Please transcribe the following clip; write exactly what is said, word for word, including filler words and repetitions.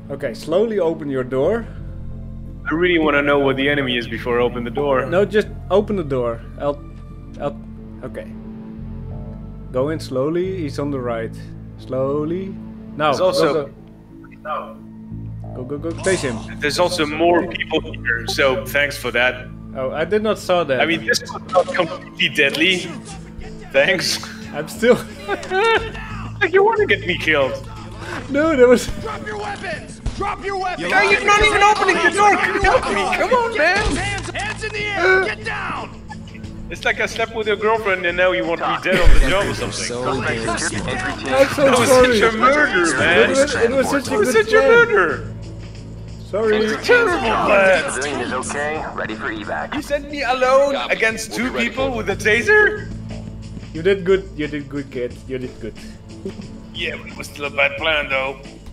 Okay, slowly open your door. I really want to know what the enemy is before I open the door. No, just open the door. I'll, I'll, okay. Go in slowly. He's on the right. Slowly. Now. There's also. Go, go. Go, go, go. Chase him. There's also more people here, so thanks for that. Oh, I did not saw that. I mean, this was not completely deadly. Thanks. I'm still. Like you want to get me killed. No, there was. Drop your weapons! Drop your weapons! Guy, you're not even opening the door. Help me! Come on, man! Hands, hands in the air! Get down! It's like I slept with your girlfriend and now you want me dead on the job or something. So dangerous. I'm so That was sorry. such a murder, man. It was, it was such a It was good such a plan. murder. Sorry. Terrible plan. Civilian is okay. Ready for evac. You sent me alone against two people with a taser? You did good. You did good, kid. You did good. Yeah, but it was still a bad plan, though.